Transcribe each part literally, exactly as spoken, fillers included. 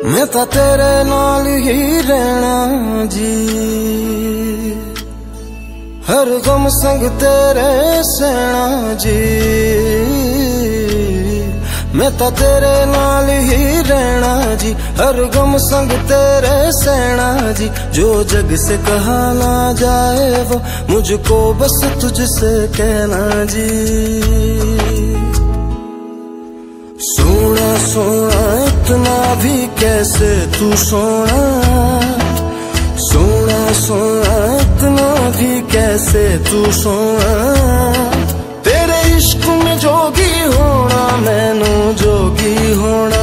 मैं तो तेरे नाल ही रहना जी, हर गम संग तेरे सहना जी। मैं तो तेरे नाल ही रहना जी, हर गम संग तेरे सहना जी। जो जग से कहा ना जाए वो मुझको बस तुझसे कहना जी। सोना सोना इतना भी कैसे तू सोना, सोना सोना इतना भी कैसे तू सोना। तेरे इश्क में जोगी होना मैनू जोगी होना।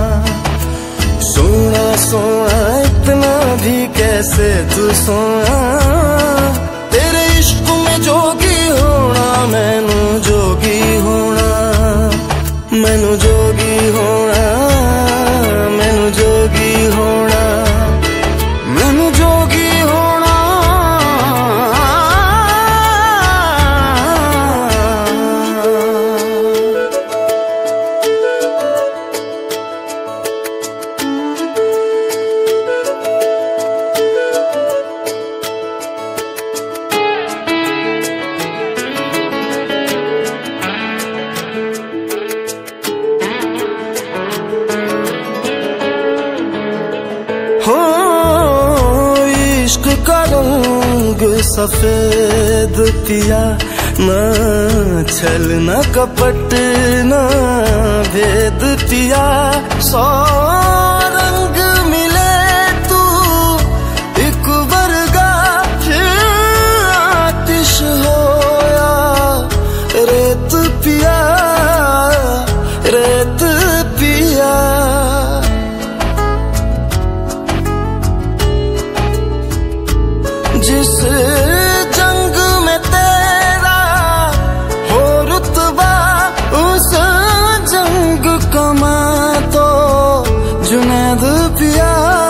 सोना सोना इतना भी कैसे तू सोना। तेरे इश्क में जोगी होना मैनू जोगी होना। मैनू जोगी होना, मैनू जोगी होना, मैनू जोगी होना। हो इश्क का रंग सफेद पिया, ना छल न कपट न भेद पिया। सौ रंग मिले तू एक वर्गा, फिर आतिश होया रेत पिया, रेत पिया। जिस जंग में तेरा हो रुतबा, उस जंग कमा तो जुनैद पिया,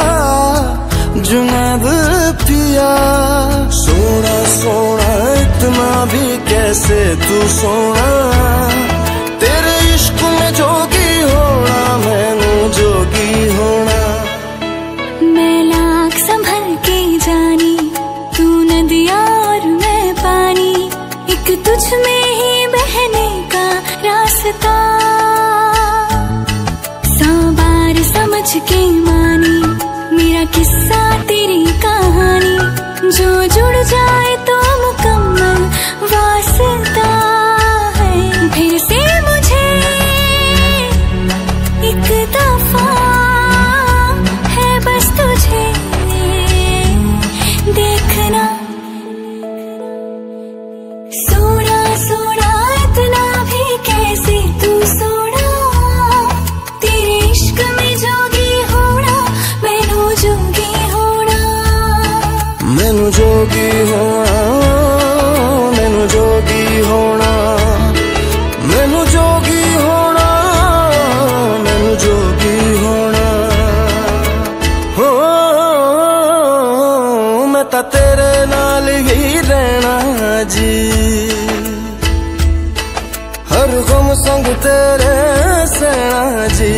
जुनैद पिया। सोना सोना इतना भी कैसे तू सोना। तेरे इश्क में जोगी होना मैनू जोगी होना। मैं लाख संभल के जानी, तू नदिया और मैं पानी, एक तुझ में ही बहने का रास्ता। सौ बार समझ के मानी मेरा किस्सा तेरी कहानी। जो जुड़ जाए तो मुकम्मल वास्ता है। फिर से मुझे एक दफा है बस तुझे देखना। सोना सोना इतना भी कैसे तू सोना। तेरे इश्क में जोगी होना मैनू जोगी होना। मैनू जोगी होना, मैनू जोगी होना, मैनू जोगी होना, मैनू जोगी होना। हो मैं तो तेरे नाल ही रहना जी, हर गम संग तेरे सहना जी।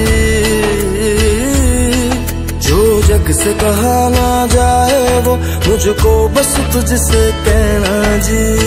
जो जग से कहा ना जाए वो मुझको बस तुझसे कहना जी।